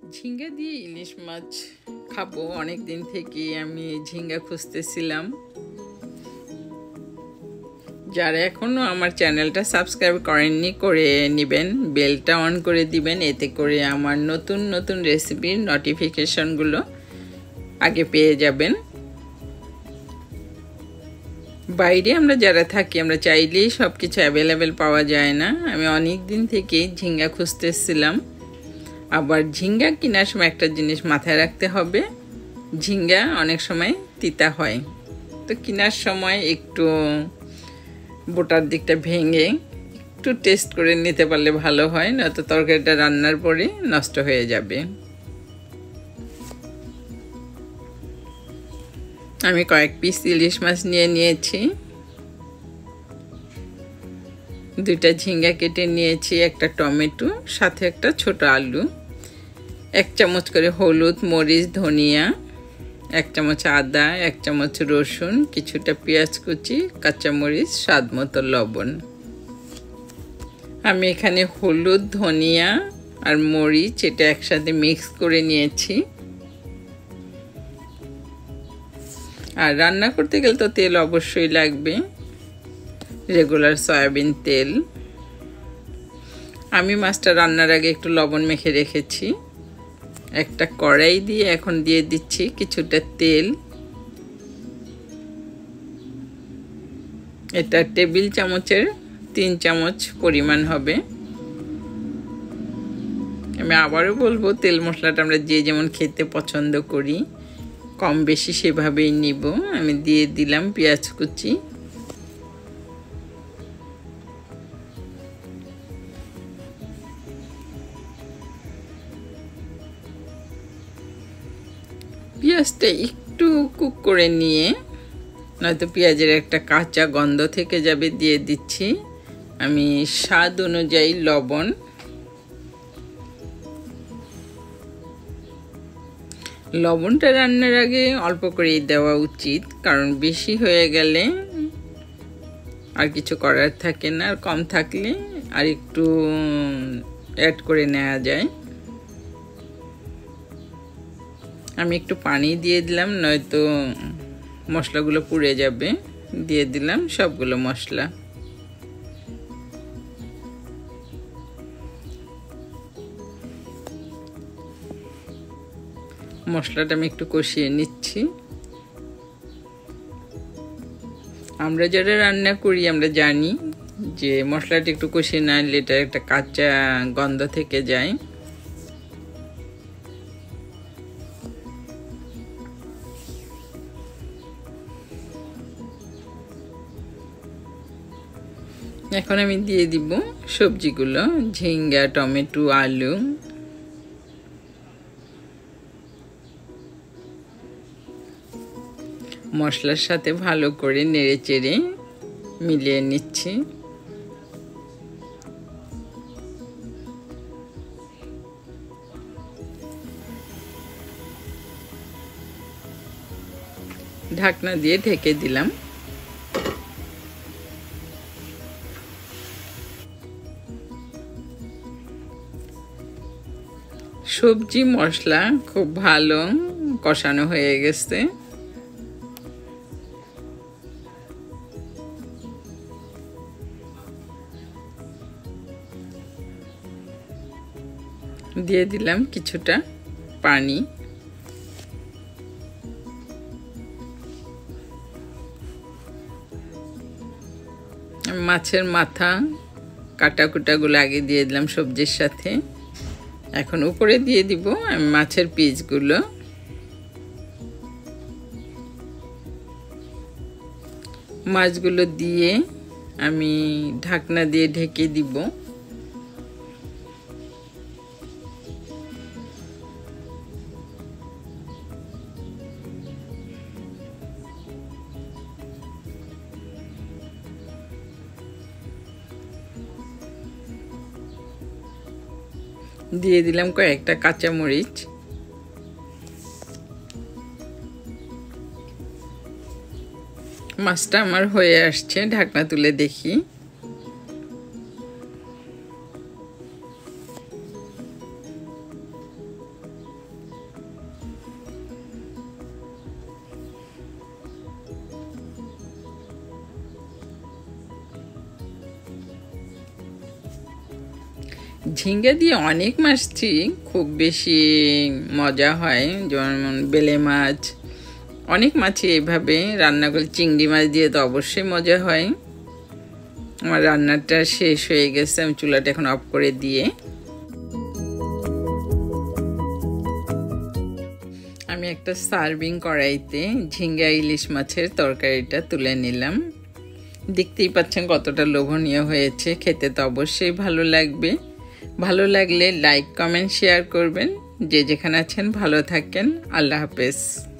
ঝিঙ্গা দিয়ে ইলিশ মাছ খাবো অনেক দিন থেকে আমি ঝিঙ্গা খুঁজতেছিলাম। যারা এখনো আমার চ্যানেলটা সাবস্ক্রাইব করেননি করে নেবেন, বেলটা অন করে দিবেন, এতে করে আমার নতুন নতুন রেসিপির নোটিফিকেশনগুলো আগে পেয়ে যাবেন। বাইরে আমরা যারা থাকি আমরা চাইলেই সব কিছু অ্যাভেলেবেল পাওয়া যায় না। আমি অনেক দিন থেকেই ঝিঙ্গা খুঁজতেছিলাম। আবার ঝিঙ্গা কেনার সময় একটা জিনিস মাথায় রাখতে হবে, ঝিঙ্গা অনেক সময় তিতা হয়, তো কেনার সময় একটু বোটার দিকটা ভেঙে একটু টেস্ট করে নিতে পারলে ভালো হয়, নয়তো তরকারিটা রান্নার পরে নষ্ট হয়ে যাবে। আমি কয়েক পিস ইলিশ মাছ নিয়ে নিয়েছি, দুইটা ঝিঙ্গা কেটে নিয়েছি, একটা টমেটো, সাথে একটা ছোট আলু, 1 চামচ করে হলুদ, মরিচ, ধনিয়া, 1 চামচ আদা, 1 চামচ রসুন, কিছুটা পেঁয়াজ কুচি, কাঁচামরিচ, স্বাদ মতো লবণ। আমি এখানে হলুদ, ধনিয়া আর মরিচ এটা একসাথে মিক্স করে নিয়েছি। আর রান্না করতে গেলে তো তেল অবশ্যই লাগবে, রেগুলার সয়াবিন তেল। আমি মাছটা রান্নার আগে একটু লবণ মেখে রেখেছি। একটা কড়াই দিয়ে এখন দিয়ে দিচ্ছি কিছুটা তেল। এটা টেবিল চামচের 3 চামচ পরিমাণ হবে। আমি আবারও বলবো, তেল মশলাটা আমরা যে যেমন খেতে পছন্দ করি কম বেশি সেভাবেই নিব। আমি দিয়ে দিলাম পেঁয়াজ কুচি, পেঁয়াজটা একটু কুক করে নিয়ে, নয়তো পেঁয়াজের একটা কাঁচা গন্ধ থেকে যাবে, দিয়ে দিচ্ছি আমি স্বাদ অনুযায়ী লবণ। লবণটা রান্নার আগে অল্প করেই দেওয়া উচিত, কারণ বেশি হয়ে গেলে আর কিছু করার থাকে না, আর কম থাকলে আর একটু অ্যাড করে নেওয়া যায়। আমি একটু পানি দিয়ে দিলাম, নয়তো মশলাগুলো পুড়ে যাবে। দিয়ে দিলাম সবগুলো মশলা। মশলাটা আমি একটু কষিয়ে নিচ্ছি। আমরা যারা রান্না করি আমরা জানি যে মশলাটা একটু কষিয়ে না নিলে এটা একটা কাঁচা গন্ধ থেকে যায়। এখন আমি দিয়ে দিব সবজিগুলো, ঝিঙ্গা, টমেটো, আলু। মশলার সাথে ভালো করে নেড়ে চেড়ে মিলিয়ে নিচ্ছি। ঢাকনা দিয়ে ঢেকে দিলাম। সবজি মশলা খুব ভালো কষানো হয়ে গেছে। দিয়ে দিলাম কিছুটা পানি। মাছের মাথা কাটাকুটাগুলো আগে দিয়ে দিলাম সবজির সাথে। এখন উপরে দিয়ে দিব আমি মাছের পিসগুলো। মাছগুলো দিয়ে আমি ঢাকনা দিয়ে ঢেকে দিব। দিয়ে দিলাম কয়েকটা কাঁচামরিচ। মাছটা আমার হয়ে আসছে, ঢাকনা তুলে দেখি। ঝিঙ্গা দিয়ে অনেক মাছই খুব বেশি মজা হয়, যেমন বেলে মাছ, অনেক মাছই এইভাবে রান্না করলে। চিংড়ি মাছ দিয়ে তো অবশ্যই মজা হয়। আমার রান্নাটা শেষ হয়ে গেছে, আমি চুলাটা এখন অফ করে দিয়ে আমি একটা সার্ভিং কড়াইতে ঝিঙ্গা ইলিশ মাছের তরকারিটা তুলে নিলাম। দেখতেই পাচ্ছেন কতটা লোভনীয় হয়েছে, খেতে তো অবশ্যই ভালো লাগবে। ভালো লাগলে লাইক, কমেন্ট, শেয়ার করবেন। যে যেখানে আছেন ভালো থাকেন। আল্লাহ হাফেজ।